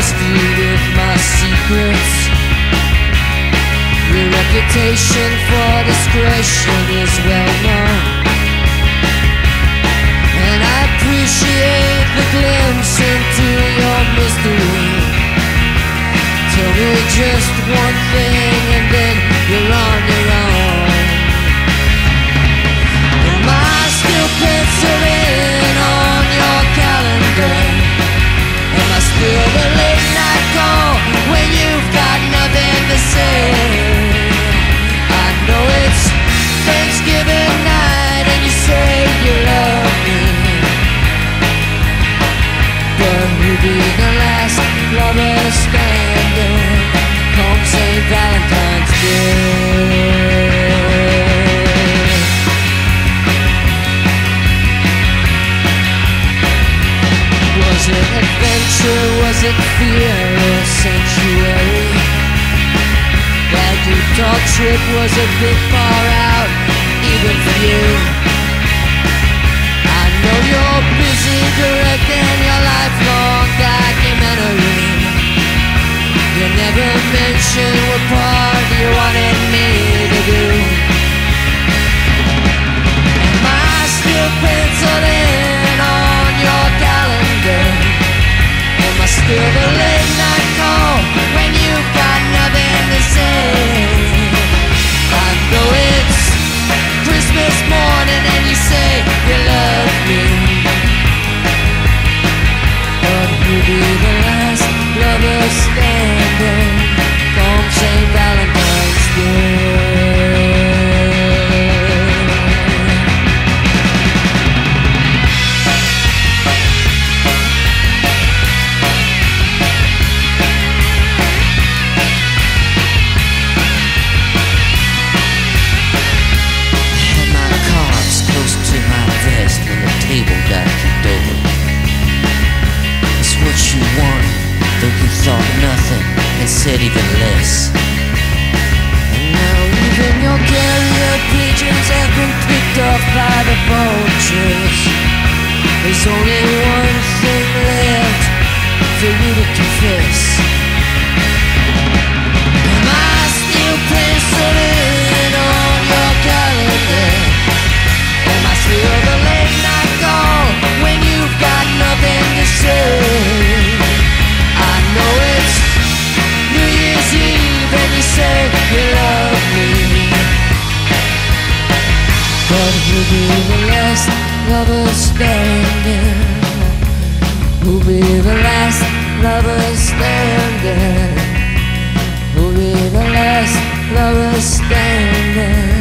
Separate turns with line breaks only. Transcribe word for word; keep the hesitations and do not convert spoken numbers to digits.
trust you with my secrets. Your reputation for discretion is well known, and I appreciate the glimpse into your mystery. Tell me just one thing and then you're on your own. Am I still penciling on your calendar? Am I still the late night call when you've got nothing to say? I know it's Thanksgiving night and you say you love me, but who'll be the last lover standing come Saint Valentine's Day? Was it adventure, was it fear or sanctuary? That Utah trip was a bit far out, even for you. I know you're busy directing your lifelong documentary. You never mentioned what part you wanted me to do. Am I still penciled in on your calendar? Am I still the late night call when you've got nothing to say? I know it's Christmas morning and you say you love me, but who'll be the last lover standing on Saint Valentine's Day? Table got kicked over. It's what you want, though you thought nothing and said even less. And now even your carrier pigeons have been picked up by the vultures. There's only one thing left for you to confess. Am I still penciled in on your calendar? Am I still the late night call when you've got nothing to say? I know it's New Year's Eve and you say you love me, but who'll be the last lover standing? Who'll be the last lover standing? Who'll be the last lover standing?